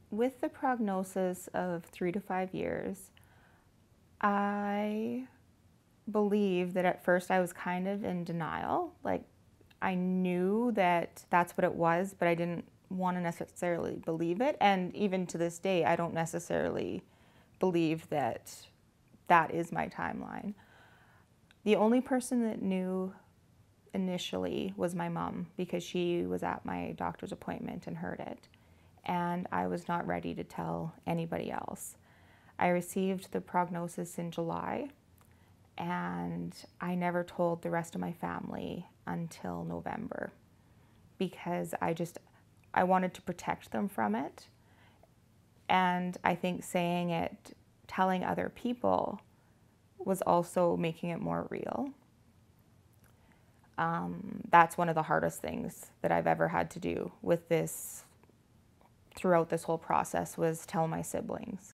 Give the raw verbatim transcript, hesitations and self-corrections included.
with the prognosis of three to five years, I believe that at first I was kind of in denial. Like, I knew that that's what it was, but I didn't want to necessarily believe it. And even to this day, I don't necessarily believe that that is my timeline. The only person that knew initially was my mom, because she was at my doctor's appointment and heard it. And I was not ready to tell anybody else. I received the prognosis in July, and I never told the rest of my family until November, because I just, I wanted to protect them from it. And I think saying it, telling other people, was also making it more real. Um, that's one of the hardest things that I've ever had to do with this, throughout this whole process, was tell my siblings.